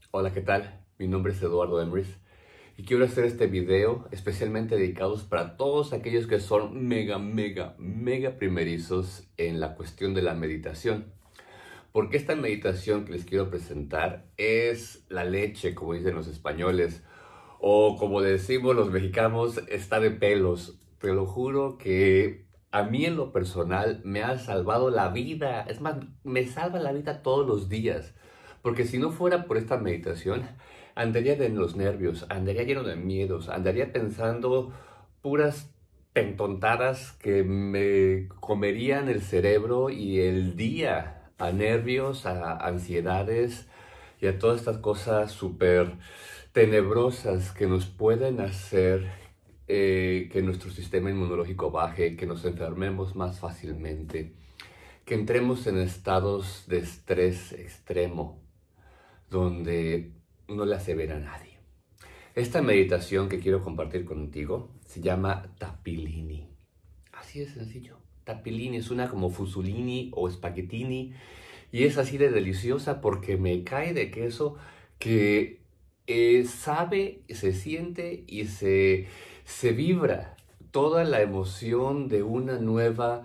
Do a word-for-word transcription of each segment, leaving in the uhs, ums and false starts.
Hola, ¿qué tal? Mi nombre es Eduardo Emrys y quiero hacer este video especialmente dedicados para todos aquellos que son mega, mega, mega primerizos en la cuestión de la meditación. Porque esta meditación que les quiero presentar es la leche, como dicen los españoles, o como decimos los mexicanos, está de pelos. Te lo juro que a mí en lo personal me ha salvado la vida. Es más, me salva la vida todos los días. Porque si no fuera por esta meditación, andaría en los nervios, andaría lleno de miedos, andaría pensando puras pentontadas que me comerían el cerebro y el día a nervios, a ansiedades y a todas estas cosas súper tenebrosas que nos pueden hacer eh, que nuestro sistema inmunológico baje, que nos enfermemos más fácilmente, que entremos en estados de estrés extremo, donde no le hace ver a nadie. Esta meditación que quiero compartir contigo se llama Tapilini. Así de sencillo. Tapilini suena como fusulini o spaghettini y es así de deliciosa porque me cae de queso que eh, sabe, se siente y se, se vibra toda la emoción de una nueva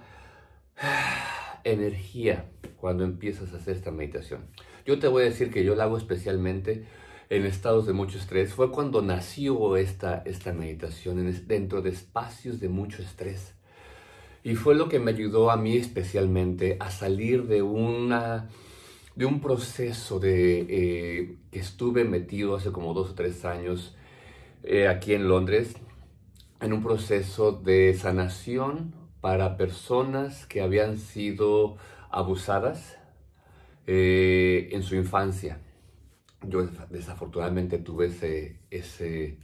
energía cuando empiezas a hacer esta meditación. Yo te voy a decir que yo la hago especialmente en estados de mucho estrés. Fue cuando nació esta, esta meditación, en, dentro de espacios de mucho estrés. Y fue lo que me ayudó a mí especialmente a salir de, una, de un proceso de, eh, que estuve metido hace como dos o tres años eh, aquí en Londres, en un proceso de sanación para personas que habían sido abusadas eh, en su infancia. Yo desafortunadamente tuve ese, ese,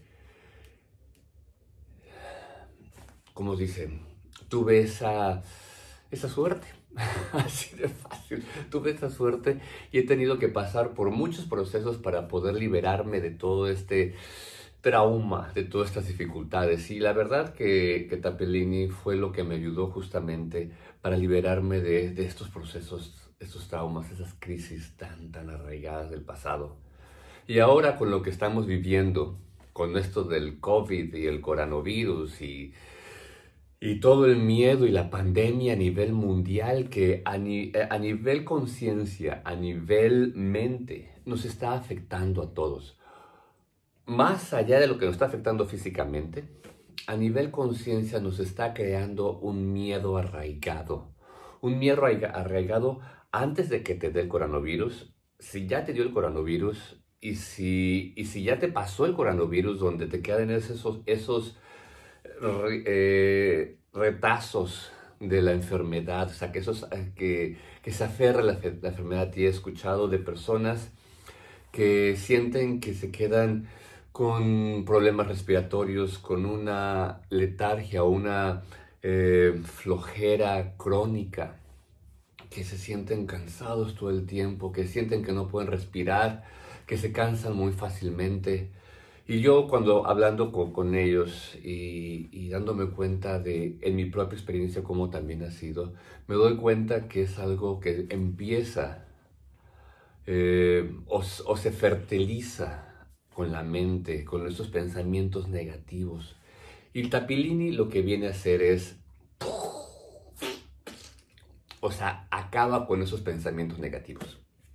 ¿cómo dicen? Tuve esa, esa suerte, así de fácil. Tuve esa suerte y he tenido que pasar por muchos procesos para poder liberarme de todo este trauma, de todas estas dificultades. Y la verdad que, que Tapilini fue lo que me ayudó justamente para liberarme de, de estos procesos, estos traumas, esas crisis tan, tan arraigadas del pasado. Y ahora con lo que estamos viviendo, con esto del COVID y el coronavirus y, y todo el miedo y la pandemia a nivel mundial, que a, ni, a nivel conciencia, a nivel mente, nos está afectando a todos. Más allá de lo que nos está afectando físicamente, a nivel conciencia nos está creando un miedo arraigado. Un miedo arraigado antes de que te dé el coronavirus. Si ya te dio el coronavirus y si, y si ya te pasó el coronavirus, donde te quedan esos, esos eh, retazos de la enfermedad, o sea, que, esos, que, que se aferra la, la enfermedad. Y he escuchado de personas que sienten que se quedan con problemas respiratorios, con una letargia o una eh, flojera crónica, que se sienten cansados todo el tiempo, que sienten que no pueden respirar, que se cansan muy fácilmente. Y yo cuando hablando con, con ellos y, y dándome cuenta de en mi propia experiencia cómo también ha sido, me doy cuenta que es algo que empieza eh, o, o se fertiliza con la mente, con nuestros pensamientos negativos. Y el Tapilini lo que viene a hacer es, o sea, acaba con esos pensamientos negativos.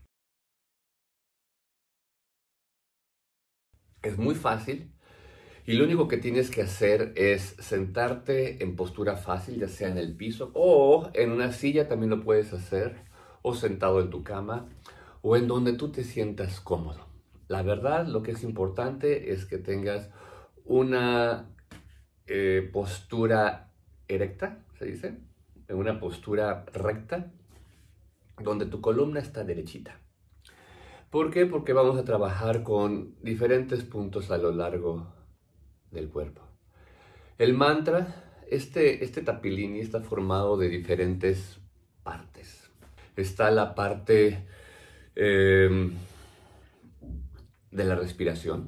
Es muy fácil y lo único que tienes que hacer es sentarte en postura fácil, ya sea en el piso o en una silla, también lo puedes hacer, o sentado en tu cama o en donde tú te sientas cómodo. La verdad, lo que es importante es que tengas una eh, postura erecta, se dice, en una postura recta, donde tu columna está derechita. ¿Por qué? Porque vamos a trabajar con diferentes puntos a lo largo del cuerpo. El mantra, este, este Tapilini está formado de diferentes partes. Está la parte eh, de la respiración.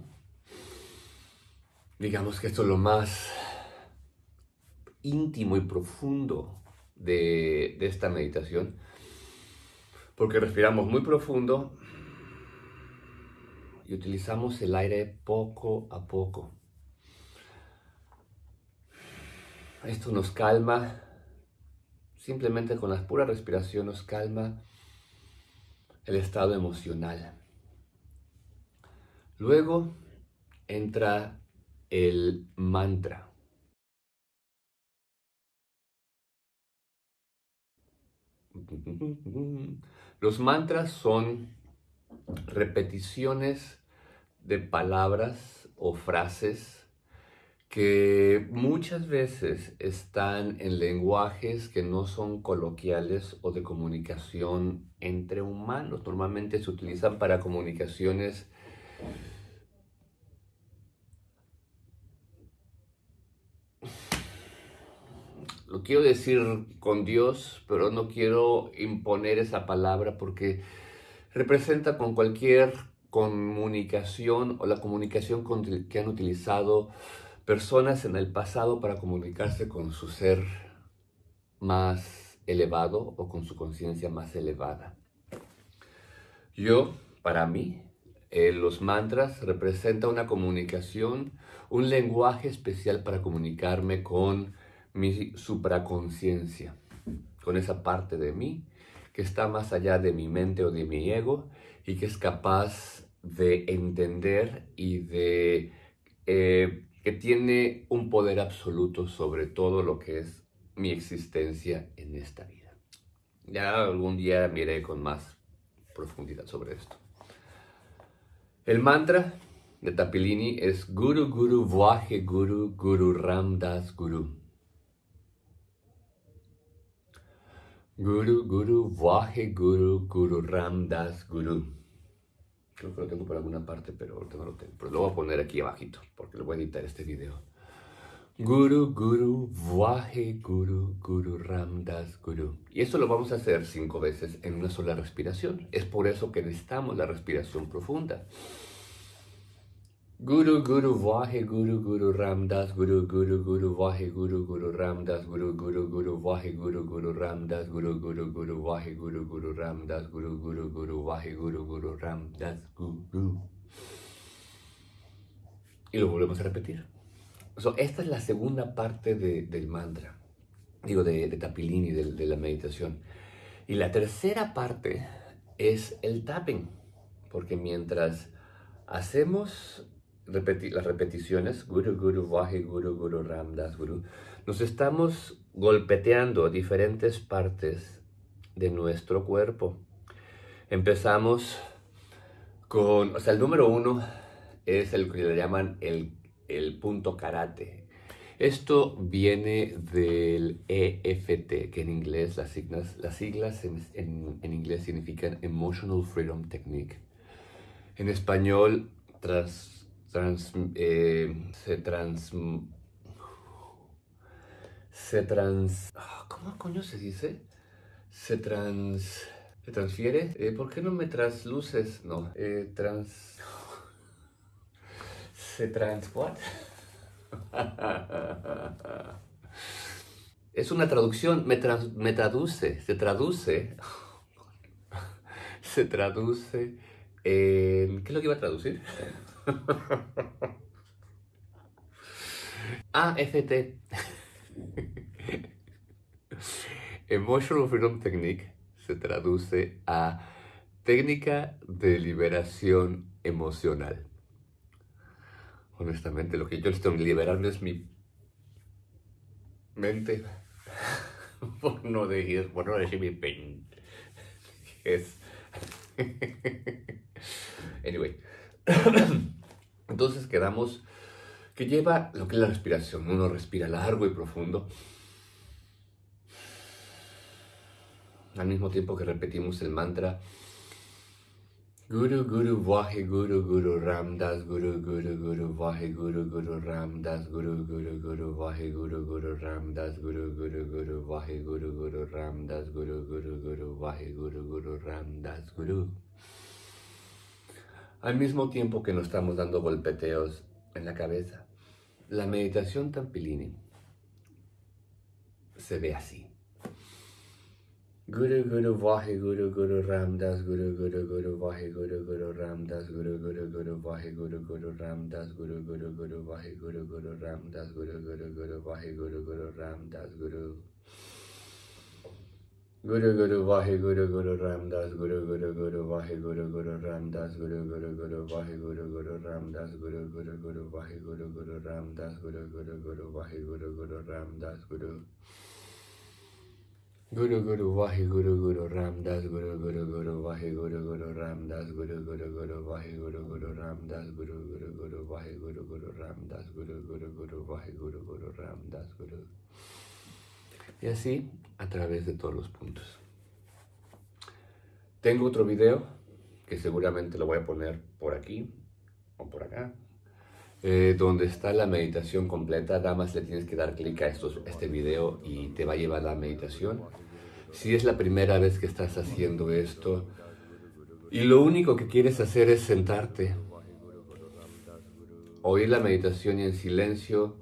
Digamos que esto es lo más íntimo y profundo de, de esta meditación, porque respiramos muy profundo y utilizamos el aire poco a poco. Esto nos calma, simplemente con la pura respiración nos calma el estado emocional. Luego entra el mantra. Los mantras son repeticiones de palabras o frases que muchas veces están en lenguajes que no son coloquiales o de comunicación entre humanos. Normalmente se utilizan para comunicaciones lo quiero decir con Dios, pero no quiero imponer esa palabra porque representa con cualquier comunicación o la comunicación que han utilizado personas en el pasado para comunicarse con su ser más elevado o con su conciencia más elevada. Yo, para mí, eh, los mantras representan una comunicación, un lenguaje especial para comunicarme con mi supraconciencia, con esa parte de mí que está más allá de mi mente o de mi ego y que es capaz de entender y de eh, que tiene un poder absoluto sobre todo lo que es mi existencia en esta vida. Ya algún día miré con más profundidad sobre esto. El mantra de Tapilini es Guru Guru Vahe Guru Guru Ram Das Guru. Guru Guru Vahe Guru Guru Ram Das Guru. Creo que lo tengo por alguna parte, pero ahorita no lo tengo. Pero lo voy a poner aquí abajito, porque lo voy a editar este video. Guru Guru Vahe Guru Guru Ram Das Guru. Y esto lo vamos a hacer cinco veces en una sola respiración. Es por eso que necesitamos la respiración profunda. Guru Guru Vahe Guru Guru Ram Das Guru Guru Guru Vahe Guru Guru Ram Das Guru Guru Guru Vahe Guru Guru Ram Das Guru Guru Guru Vahe Guru Guru Ram Das Guru Guru Guru Vahe Guru Guru Ram Das Guru. Y lo volvemos a repetir. So, esta es la segunda parte de, del mantra, digo, de, de Tapilini, de, de la meditación. Y la tercera parte es el tapping, porque mientras hacemos repeti las repeticiones, Guru Guru Vahe Guru Guru Ram Das Guru, nos estamos golpeteando diferentes partes de nuestro cuerpo. Empezamos con, o sea, el número uno es el que le llaman el el punto karate. Esto viene del E F T, que en inglés las siglas, las siglas en, en, en inglés significan Emotional Freedom Technique. En español trans, trans, eh, se trans... Se trans... ¿Cómo coño se dice? Se trans... ¿Se transfiere? Eh, ¿Por qué no me transluces? No. Eh, trans... Se trans... ¿What? Es una traducción, me, tra me traduce, se traduce, se traduce en... ¿Qué es lo que iba a traducir? Ah, F T. Emotional Freedom Technique se traduce a técnica de liberación emocional. Honestamente, lo que yo estoy liberando es mi mente, por no decir, por no decir mi pen. Es... Anyway. Entonces quedamos que lleva lo que es la respiración. Uno respira largo y profundo. Al mismo tiempo que repetimos el mantra Guru Guru Vahe Guru Guru Ram Das Guru Guru Guru Vahe Guru Guru Ram Das Guru Guru Guru Vahe Guru Guru Ram Das Guru Guru Guru Vahe Guru Guru Ram Das Guru Guru Guru Vahe Guru Guru Ram Das Guru. Al mismo tiempo que nos estamos dando golpeteos en la cabeza, la meditación Tapilini se ve así. Guru Guru Vahe Guru Guru Ramdas Guru Guru Guru Vahe Guru Guru Ramdas Guru Guru Guru Vahe Guru Guru Ramdas Guru Guru Guru Vahe Guru Guru Ramdas Guru Guru Guru Vahe Guru Guru Ramdas Guru Guru Guru Vahe Guru Guru Ramdas Guru Guru Guru Vahe Guru Guru Ramdas Guru Guru Guru Vahe Guru Guru Ramdas Guru Guru Guru Vahe Guru Guru Ramdas Guru Guru Guru Vahe Guru Guru Ramdas Guru Guru Guru Vahe Guru Guru Ramdas Guru Guru Guru Vahe Guru Guru Ramdas Guru Guru Guru Vahe Guru Guru Ramdas Guru Guru Guru Vahe Guru Guru Ramdas Guru Guru Guru Vahe Guru Guru Ramdas Guru. Y así a través de todos los puntos. Tengo otro video que seguramente lo voy a poner por aquí o por acá, eh, donde está la meditación completa. Nada más le tienes que dar clic a estos, este video y te va a llevar a la meditación. Si es la primera vez que estás haciendo esto y lo único que quieres hacer es sentarte, oír la meditación y en silencio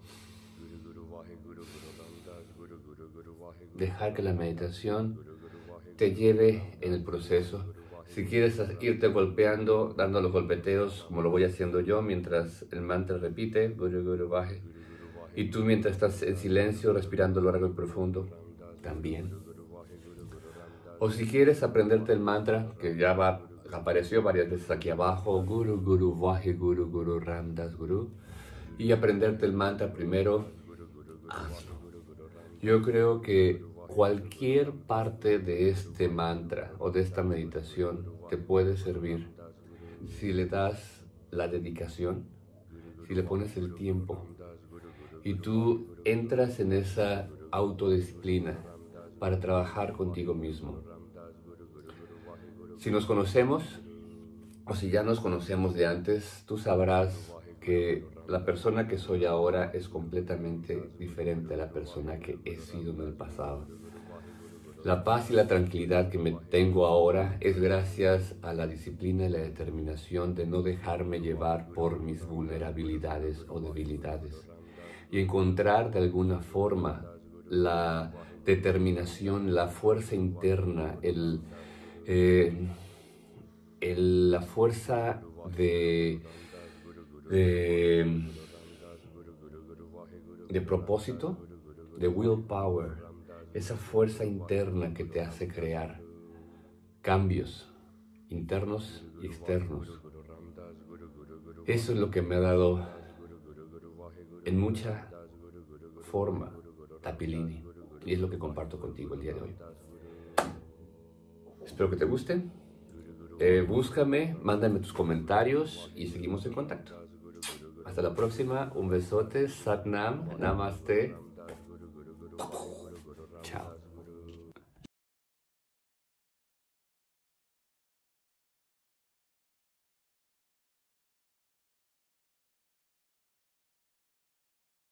dejar que la meditación te lleve en el proceso. Si quieres irte golpeando, dando los golpeteos, como lo voy haciendo yo, mientras el mantra repite, Guru Guru Vahe, y tú mientras estás en silencio, respirando largo y profundo, también. O si quieres aprenderte el mantra, que ya va, apareció varias veces aquí abajo, Guru Guru Vahe Guru Guru Ramdas Guru, y aprenderte el mantra primero, hazlo. Yo creo que cualquier parte de este mantra o de esta meditación te puede servir si le das la dedicación, si le pones el tiempo y tú entras en esa autodisciplina para trabajar contigo mismo. Si nos conocemos o si ya nos conocemos de antes, tú sabrás que la persona que soy ahora es completamente diferente a la persona que he sido en el pasado. La paz y la tranquilidad que me tengo ahora es gracias a la disciplina y la determinación de no dejarme llevar por mis vulnerabilidades o debilidades y encontrar de alguna forma la determinación, la fuerza interna, el, eh, el, la fuerza de... De, de propósito, de willpower, esa fuerza interna que te hace crear cambios internos y externos. Eso es lo que me ha dado en mucha forma Tapilini y es lo que comparto contigo el día de hoy. Espero que te guste. Eh, búscame, mándame tus comentarios y seguimos en contacto. Hasta la próxima, un besote, Sat Nam, Namaste.